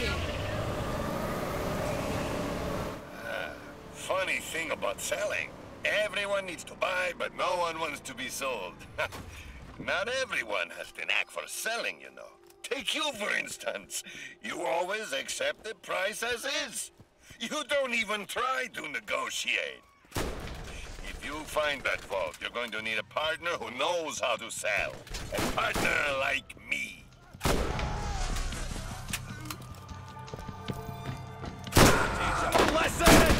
Funny thing about selling. Everyone needs to buy, but no one wants to be sold. Not everyone has the knack for selling, you know. Take you, for instance. You always accept the price as is. You don't even try to negotiate. If you find that vault, you're going to need a partner who knows how to sell. A partner like me. Teach 'em a lesson!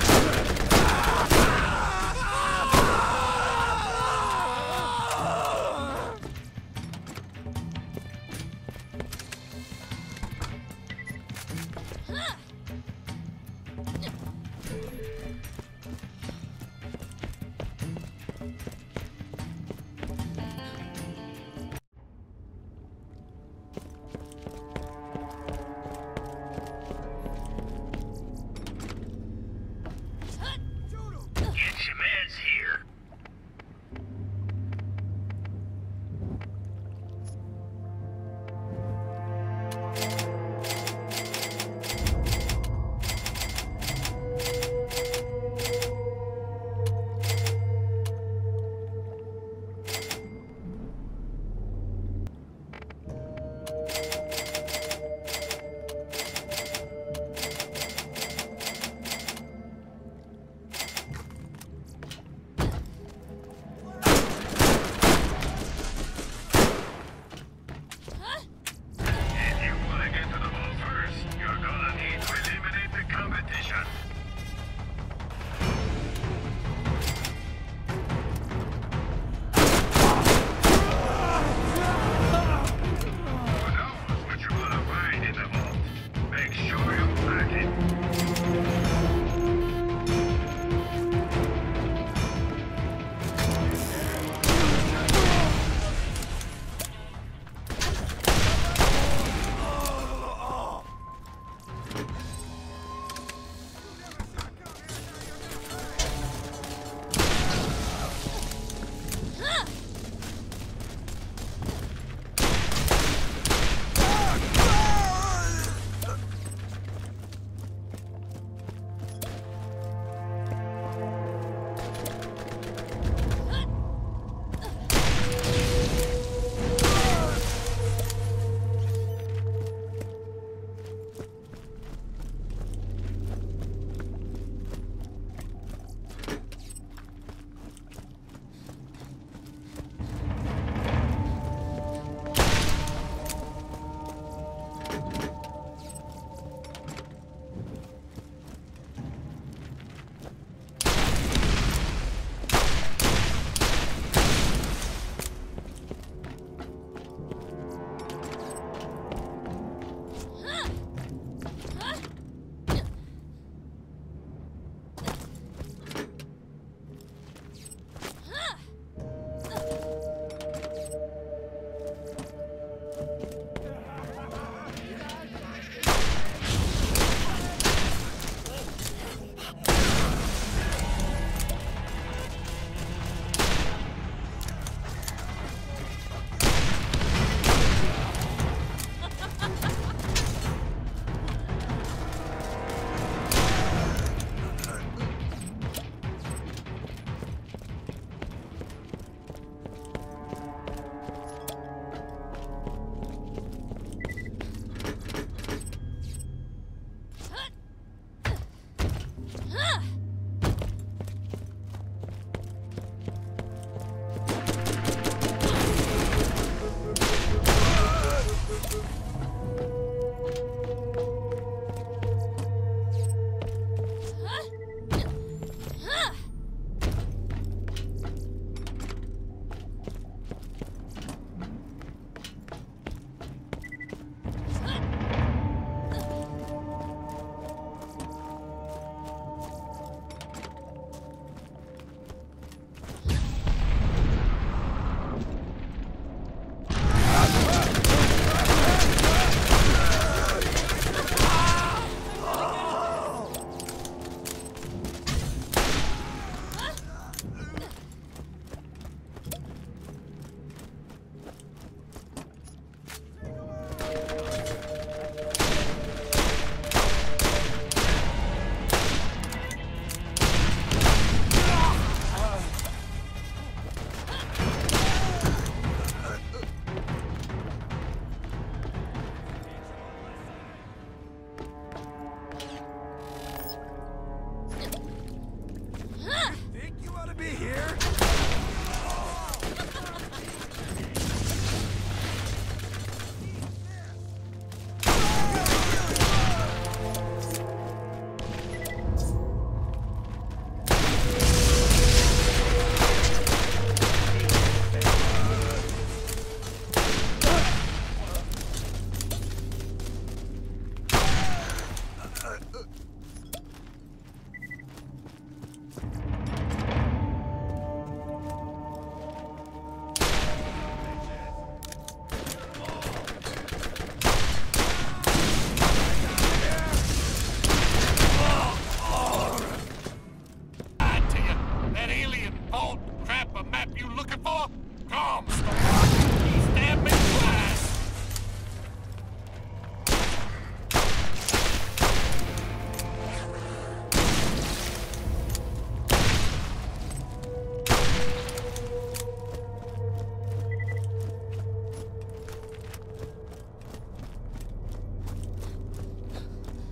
Come, stop! He's damn class!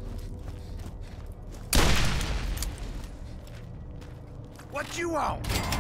What you want?